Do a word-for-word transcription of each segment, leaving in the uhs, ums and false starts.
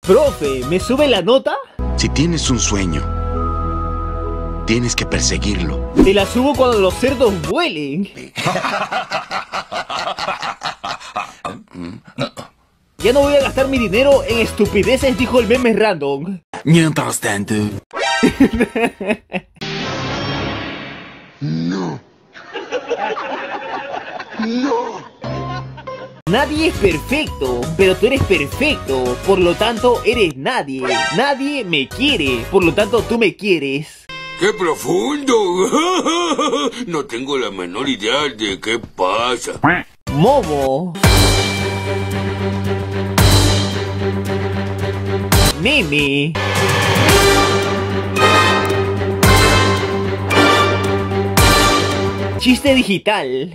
Profe, ¿me sube la nota? Si tienes un sueño, tienes que perseguirlo. Te la subo cuando los cerdos vuelen. Ya no voy a gastar mi dinero en estupideces, dijo el meme random. Mientras tanto... No. No. Nadie es perfecto, pero tú eres perfecto, por lo tanto eres nadie. Nadie me quiere, por lo tanto tú me quieres. ¡Qué profundo! No tengo la menor idea de qué pasa. Momo. Meme. Chiste digital.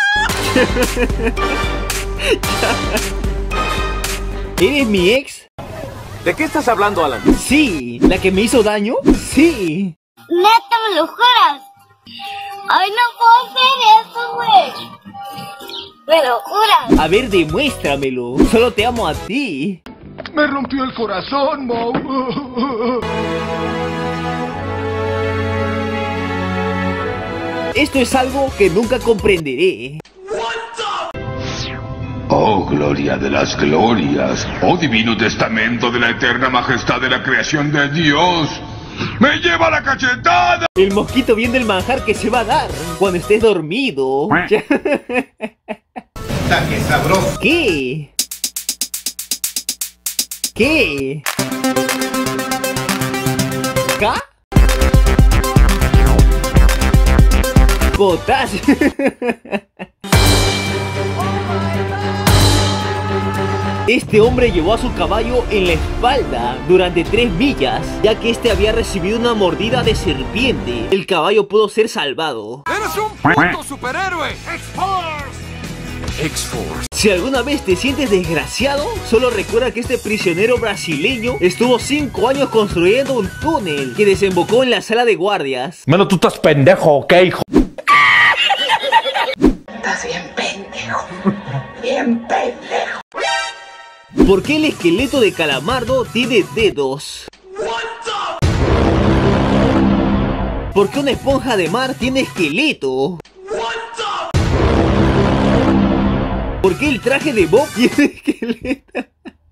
¿Eres mi ex? ¿De qué estás hablando, Alan? Sí. ¿La que me hizo daño? Sí. ¿Neta me lo juras? Ay, no puedo hacer eso, güey. ¿Me lo juras? A ver, demuéstramelo. Solo te amo a ti. Me rompió el corazón, Mo. Esto es algo que nunca comprenderé. Oh, gloria de las glorias. Oh, divino testamento de la eterna majestad de la creación de Dios. ¡Me lleva la cachetada! El mosquito viendo el manjar que se va a dar cuando estés dormido. ¡Qué sabroso! ¿Qué? ¿Qué? ¿Ca? Cotas. Este hombre llevó a su caballo en la espalda durante tres millas, ya que este había recibido una mordida de serpiente. El caballo pudo ser salvado. ¡Eres un puto superhéroe! ¡X-Force! X-Force. Si alguna vez te sientes desgraciado, solo recuerda que este prisionero brasileño estuvo cinco años construyendo un túnel que desembocó en la sala de guardias. Mano, tú estás pendejo, ¿ok, hijo? Estás bien pendejo. Bien pendejo. ¿Por qué el esqueleto de Calamardo tiene dedos? ¿Por qué una esponja de mar tiene esqueleto? ¿Por qué el traje de Bob tiene esqueleto?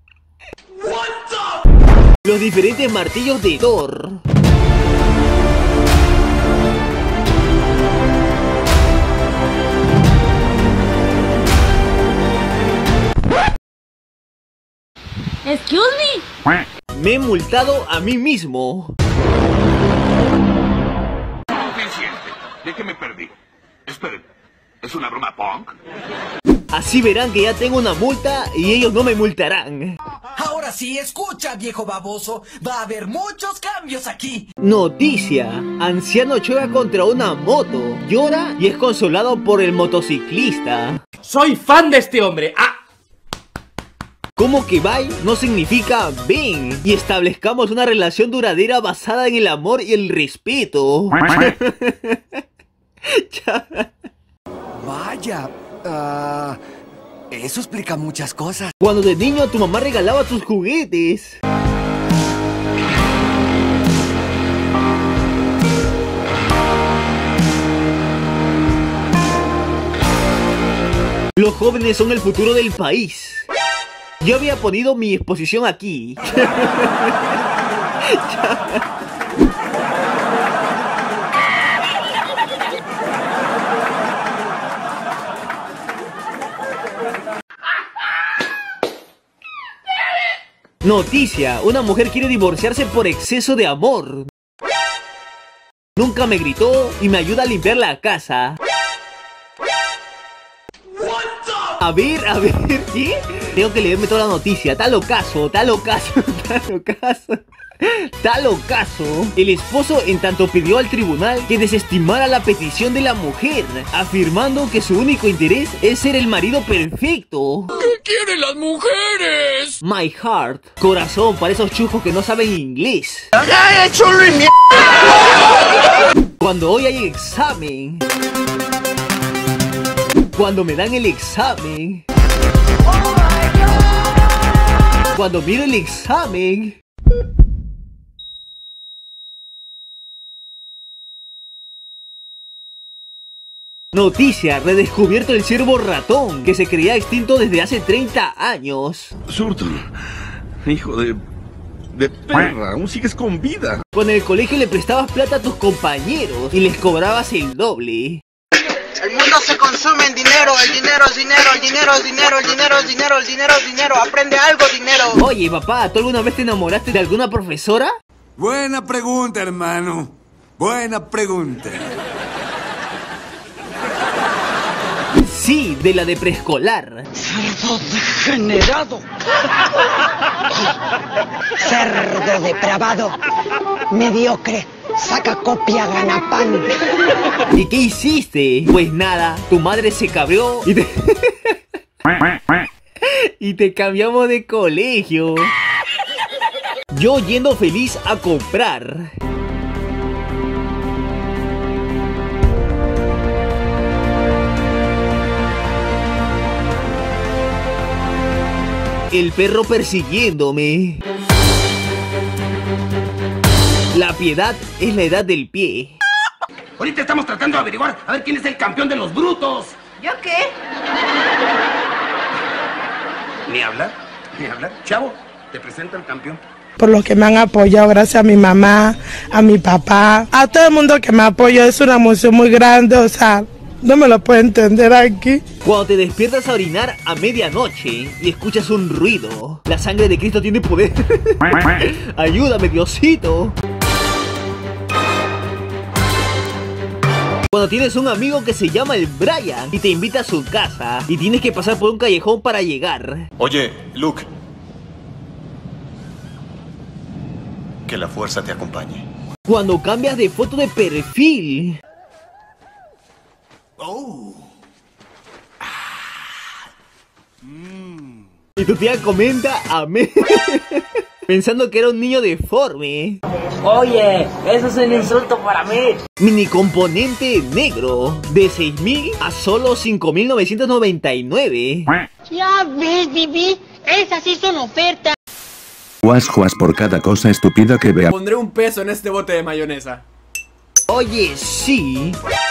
Los diferentes martillos de Thor. Excuse me. Me he multado a mí mismo. Suficiente. ¿De qué me perdí? Esperen, ¿es una broma punk? Así verán que ya tengo una multa y ellos no me multarán. Ahora sí, escucha, viejo baboso. Va a haber muchos cambios aquí. Noticia: anciano choca contra una moto, llora y es consolado por el motociclista. Soy fan de este hombre. ¡Ah! ¿Cómo que bye no significa ven y establezcamos una relación duradera basada en el amor y el respeto? Vaya, uh, eso explica muchas cosas. Cuando de niño tu mamá regalaba tus juguetes. Los jóvenes son el futuro del país. Yo había ponido mi exposición aquí. Noticia: una mujer quiere divorciarse por exceso de amor. Nunca me gritó y me ayuda a limpiar la casa. A ver, a ver, ¿qué? Tengo que leerme toda la noticia. Tal ocaso, tal ocaso, tal ocaso, tal ocaso. El esposo en tanto pidió al tribunal que desestimara la petición de la mujer, afirmando que su único interés es ser el marido perfecto. ¿Qué quieren las mujeres? My heart. Corazón para esos chujos que no saben inglés. Cuando hoy hay examen. Cuando me dan el examen. Cuando miro el examen. Noticia, redescubierto el ciervo ratón, que se creía extinto desde hace treinta años. Surton, hijo de... de perra, aún sigues con vida. Cuando en el colegio le prestabas plata a tus compañeros y les cobrabas el doble. El mundo se consume en dinero, el dinero es dinero, el dinero es dinero, el dinero es dinero, el dinero es dinero, aprende algo, dinero. Oye, papá, ¿tú alguna vez te enamoraste de alguna profesora? Buena pregunta, hermano. Buena pregunta. Sí, de la de preescolar. Cerdo degenerado. Cerdo depravado. Mediocre. Saca copia, gana pan. ¿Y qué hiciste? Pues nada, tu madre se cabreó y te... y te cambiamos de colegio. Yo yendo feliz a comprar. El perro persiguiéndome. La piedad es la edad del pie. Ahorita estamos tratando de averiguar a ver quién es el campeón de los brutos. ¿Yo qué? Ni hablar, ni hablar. Chavo, te presento al campeón. Por lo que me han apoyado, gracias a mi mamá, a mi papá, a todo el mundo que me apoyó. Es una emoción muy grande, o sea, no me lo puedo entender aquí. Cuando te despiertas a orinar a medianoche y escuchas un ruido, la sangre de Cristo tiene poder. Ayúdame, Diosito. Cuando tienes un amigo que se llama el Brian y te invita a su casa y tienes que pasar por un callejón para llegar. Oye, Luke. Que la fuerza te acompañe. Cuando cambias de foto de perfil. Oh. Mm. Y tu tía comenta amén. Pensando que era un niño deforme. Oye, eso es un insulto para mí. Mini componente negro de seis mil a solo cinco mil novecientos noventa y nueve. Ya ves, Bibi, esas sí son ofertas. Juas juas por cada cosa estúpida que vea. Pondré un peso en este bote de mayonesa. Oye, sí.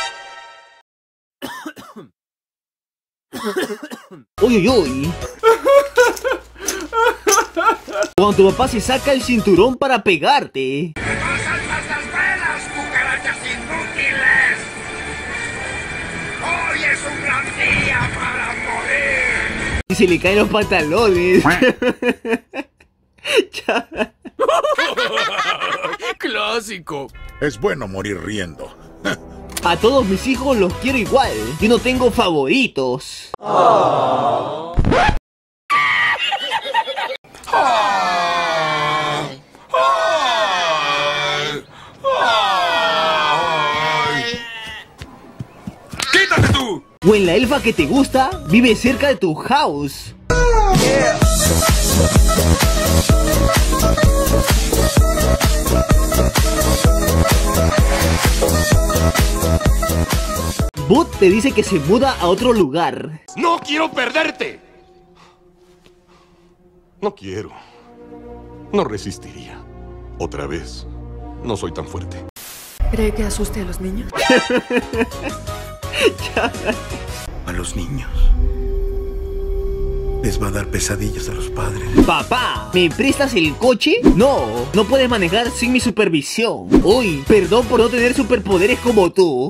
Uy, uy, uy. Cuando tu papá se saca el cinturón para pegarte. ¡No saltas las velas, cucarachas inútiles! ¡Hoy es un gran día para morir! Y se le caen los pantalones. Clásico. Es bueno morir riendo. A todos mis hijos los quiero igual. Yo no tengo favoritos. Oh. Ay, ay, ay. ¡Quítate tú! O en la elfa que te gusta, vive cerca de tu house. Yeah. Bud te dice que se muda a otro lugar. ¡No quiero perderte! No quiero. No resistiría. Otra vez. No soy tan fuerte. ¿Cree que asuste a los niños? A los niños les va a dar pesadillas a los padres. Papá, ¿me prestas el coche? No, no puedes manejar sin mi supervisión. Uy, perdón por no tener superpoderes como tú.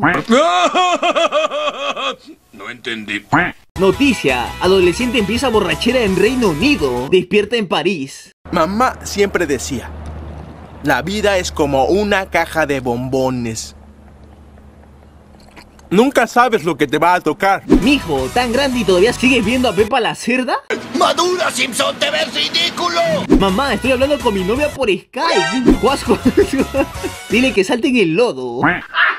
No entendí. Noticia, adolescente empieza borrachera en Reino Unido, despierta en París. Mamá siempre decía, la vida es como una caja de bombones. Nunca sabes lo que te va a tocar. Mijo, tan grande y todavía sigues viendo a Pepa la cerda. ¡Madura, Simpson! ¡Te ves ridículo! Mamá, estoy hablando con mi novia por Skype. Juas, Juas. Dile que salte en el lodo.